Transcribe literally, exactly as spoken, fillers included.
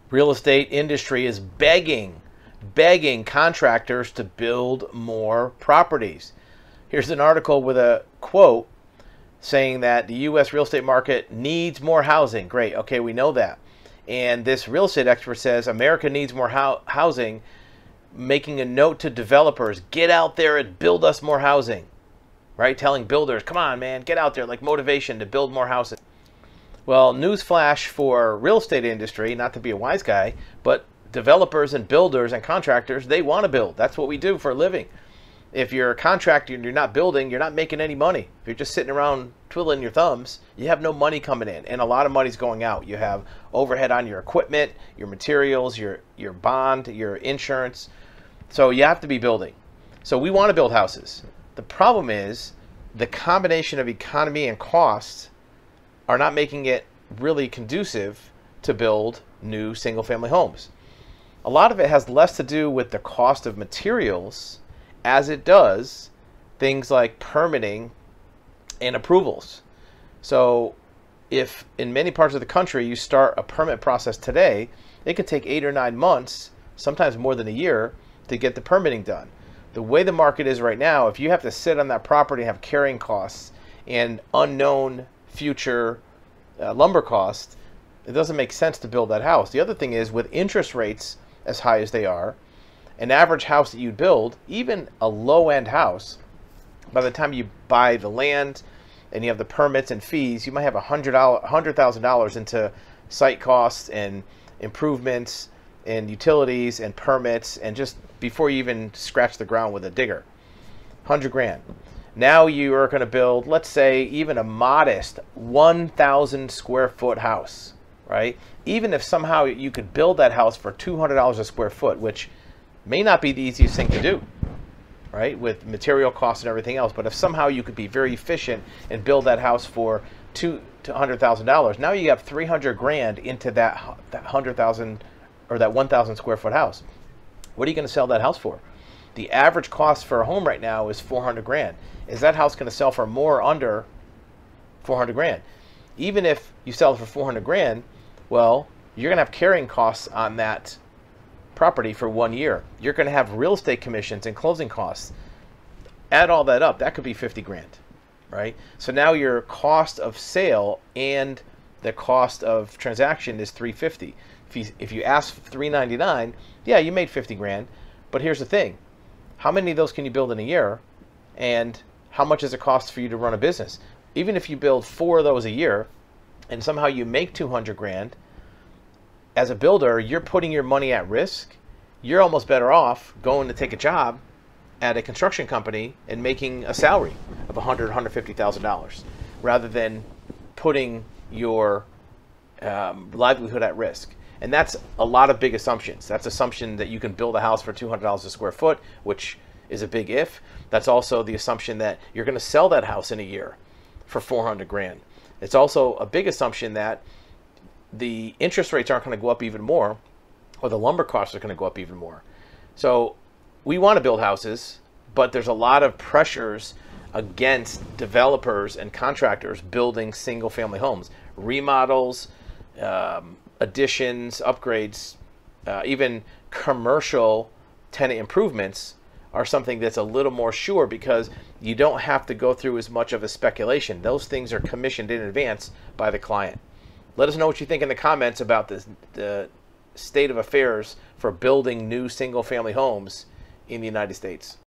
Real estate industry is begging, begging contractors to build more properties. Here's an article with a quote saying that the U S real estate market needs more housing. Great, okay, we know that. And this real estate expert says America needs more ho- housing, making a note to developers, get out there and build us more housing, right? Telling builders, come on, man, get out there, like motivation to build more houses. Well, newsflash for real estate industry, not to be a wise guy, but developers and builders and contractors, they want to build. That's what we do for a living. If you're a contractor and you're not building, you're not making any money. If you're just sitting around twiddling your thumbs, you have no money coming in, and a lot of money's going out. You have overhead on your equipment, your materials, your your bond, your insurance. So you have to be building. So we want to build houses. The problem is the combination of economy and costs are not making it really conducive to build new single-family homes. A lot of it has less to do with the cost of materials as it does things like permitting and approvals. So if in many parts of the country you start a permit process today, it can take eight or nine months, sometimes more than a year, to get the permitting done. The way the market is right now, if you have to sit on that property and have carrying costs and unknown future uh, lumber costs, it doesn't make sense to build that house. The other thing is, with interest rates as high as they are, an average house that you'd build, even a low-end house, by the time you buy the land and you have the permits and fees, you might have one hundred thousand dollars into site costs and improvements and utilities and permits, and just before you even scratch the ground with a digger. one hundred grand. Now you are going to build, let's say, even a modest one thousand square foot house, right? Even if somehow you could build that house for two hundred dollars a square foot, which may not be the easiest thing to do, right, with material costs and everything else, but if somehow you could be very efficient and build that house for two to hundred thousand dollars, now you have three hundred grand into that that hundred thousand or that one thousand square foot house. What are you going to sell that house for? The average cost for a home right now is four hundred grand. Is that house going to sell for more or under four hundred grand? Even if you sell it for four hundred grand, well, you're going to have carrying costs on that property for one year. You're going to have real estate commissions and closing costs. Add all that up, that could be fifty grand, right? So now your cost of sale and the cost of transaction is three fifty. If you if you ask three ninety-nine, yeah, you made fifty grand. But here's the thing: how many of those can you build in a year, and how much does it cost for you to run a business? Even if you build four of those a year, and somehow you make two hundred grand, as a builder, you're putting your money at risk. You're almost better off going to take a job at a construction company and making a salary of one hundred thousand dollars, one hundred fifty thousand dollars, rather than putting your um, livelihood at risk. And that's a lot of big assumptions. That's assumption that you can build a house for two hundred dollars a square foot, which is a big if. That's also the assumption that you're going to sell that house in a year for four hundred grand. It's also a big assumption that the interest rates aren't going to go up even more, or the lumber costs are going to go up even more. So we want to build houses, but there's a lot of pressures against developers and contractors building single-family homes. Remodels, um, additions, upgrades, uh, even commercial tenant improvements are something that's a little more sure, because you don't have to go through as much of a speculation. Those things are commissioned in advance by the client. Let us know what you think in the comments about this, the state of affairs for building new single-family homes in the United States.